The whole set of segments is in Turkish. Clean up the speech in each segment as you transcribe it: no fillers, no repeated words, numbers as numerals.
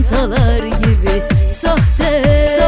çantalar gibi sahte,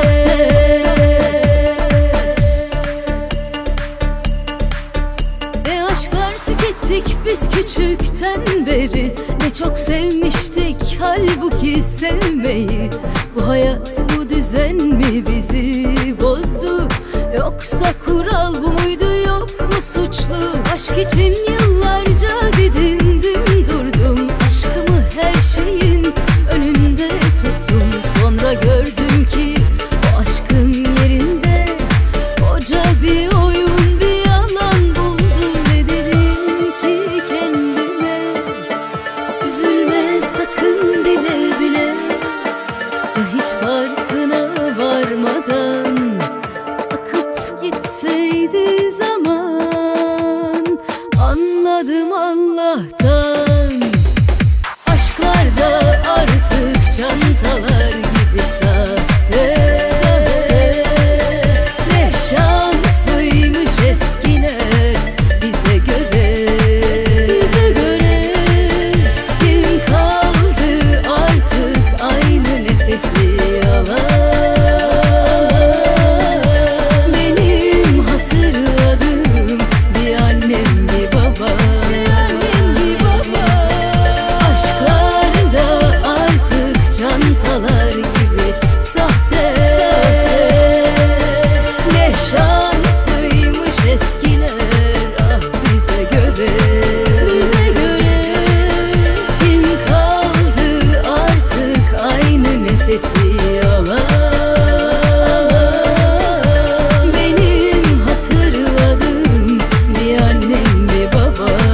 Ne aşklar tükettik biz küçükten beri, ne çok sevmiştik halbuki sevmeyi. Bu hayat, bu düzen mi bizi bozdu, yoksa kural bu muydu, yok mu suçlu? Aşk için yıllarca didindim durdum, aşkımı her şeyin önünde tuttum. Sonra gördüm ki o aşkın yerinde koca bir oyun, bir yalan buldum. Ve dedim ki kendime, üzülme sakın bile bile. Ya hiç farkına varmadan akıp gitseydi zaman, anladım Allah'tan. Aşklarda artık çantalar gibi sahte, Ne şanslıymış eskiler bize göre, Kim kaldı artık aynı nefesi alan? Benim hatırladığım bir annem, bir babam. Çantalar gibi sahte, Ne şanslıymış eskiler ah bize göre, Kim kaldı artık aynı nefesi alan? Benim hatırladığım bir annem, bir babam.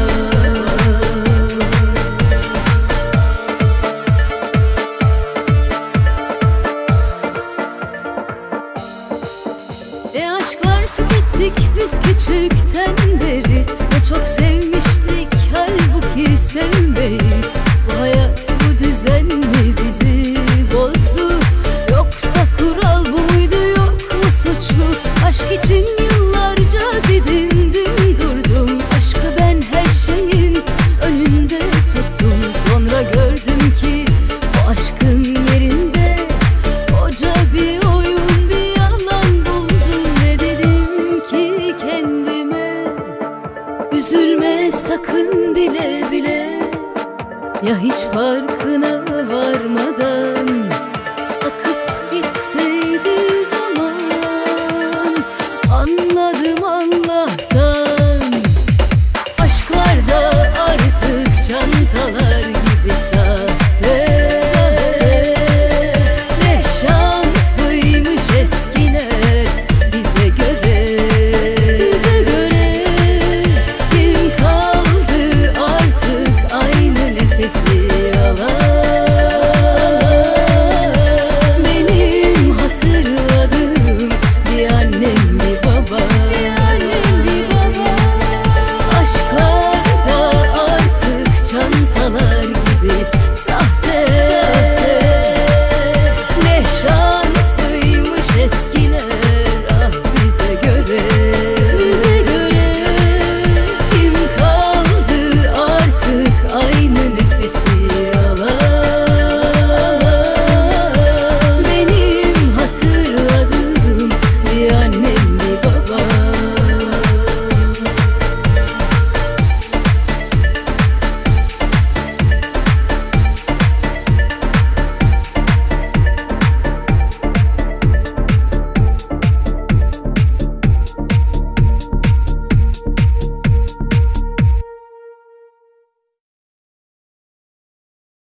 Aşklar tükettik biz küçükten beri, ne çok sevmiştik halbuki sevmeyi. Bu hayat, bu düzen mi bizi